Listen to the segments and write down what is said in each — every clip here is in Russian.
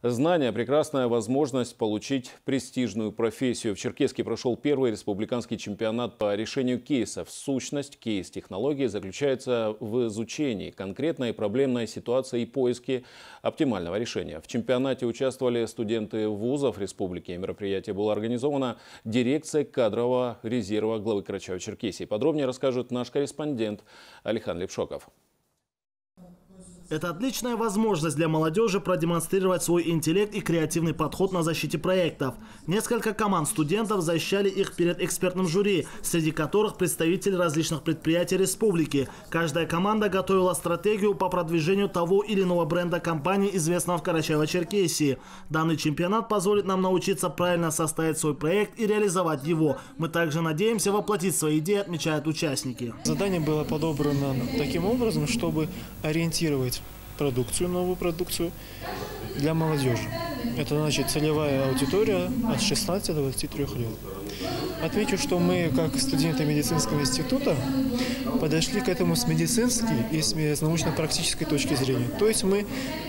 Знания – прекрасная возможность получить престижную профессию. В Черкесске прошел первый республиканский чемпионат по решению кейсов. Сущность кейс-технологии заключается в изучении конкретной проблемной ситуации и поиске оптимального решения. В чемпионате участвовали студенты вузов республики. Мероприятие было организовано дирекцией кадрового резерва главы Карачаево-Черкесии. Подробнее расскажет наш корреспондент Алихан Лепшоков. Это отличная возможность для молодежи продемонстрировать свой интеллект и креативный подход на защите проектов. Несколько команд студентов защищали их перед экспертным жюри, среди которых представители различных предприятий республики. Каждая команда готовила стратегию по продвижению того или иного бренда компании, известного в Карачаево-Черкесии. Данный чемпионат позволит нам научиться правильно составить свой проект и реализовать его. Мы также надеемся воплотить свои идеи, отмечают участники. Задание было подобрано таким образом, чтобы ориентировать новую продукцию для молодежи. Это значит целевая аудитория от 16 до 23 лет. Отмечу, что мы, как студенты медицинского института, подошли к этому с медицинской и с научно-практической точки зрения. То есть мы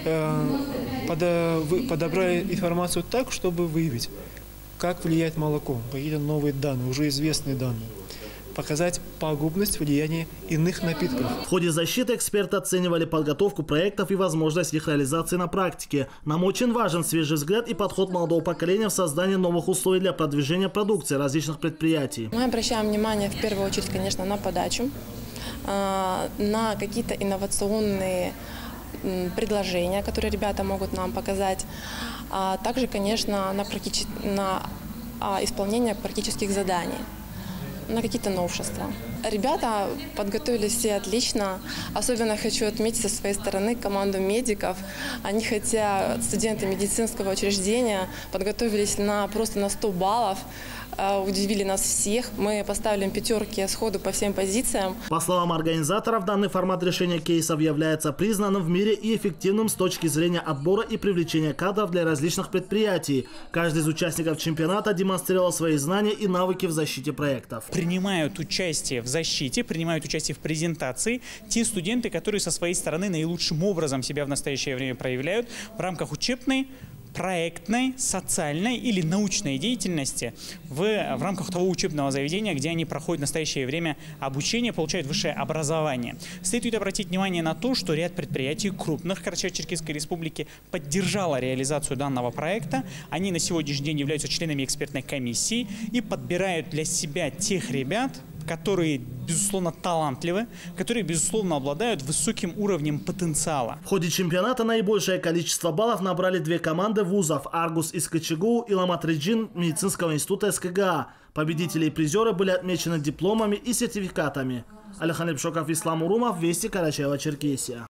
подобрали информацию так, чтобы выявить, как влияет молоко, какие-то новые данные, уже известные данные. Показать пагубность влияния иных напитков. В ходе защиты эксперты оценивали подготовку проектов и возможность их реализации на практике. Нам очень важен свежий взгляд и подход молодого поколения в создании новых условий для продвижения продукции различных предприятий. Мы обращаем внимание в первую очередь, конечно, на подачу, на какие-то инновационные предложения, которые ребята могут нам показать, а также, конечно, на исполнение практических заданий, на какие-то новшества. Ребята подготовились все отлично. Особенно хочу отметить со своей стороны команду медиков. Они, хотя студенты медицинского учреждения, подготовились просто на 100 баллов. Удивили нас всех. Мы поставили им пятерки сходу по всем позициям. По словам организаторов, данный формат решения кейсов является признанным в мире и эффективным с точки зрения отбора и привлечения кадров для различных предприятий. Каждый из участников чемпионата демонстрировал свои знания и навыки в защите проектов. Принимают участие в защите, принимают участие в презентации те студенты, которые со своей стороны наилучшим образом себя в настоящее время проявляют в рамках учебной, проектной, социальной или научной деятельности в рамках того учебного заведения, где они проходят в настоящее время обучение, получают высшее образование. Следует обратить внимание на то, что ряд предприятий крупных Карачаево-Черкесской республики поддержала реализацию данного проекта. Они на сегодняшний день являются членами экспертной комиссии и подбирают для себя тех ребят, которые, безусловно, талантливы, которые, безусловно, обладают высоким уровнем потенциала. В ходе чемпионата наибольшее количество баллов набрали две команды вузов – Аргус из КЧГУ и Ламат-Реджин медицинского института СКГА. Победители и призеры были отмечены дипломами и сертификатами. Алихан Лепшоков, Ислам Урумов, Вести, Карачаево-Черкесия.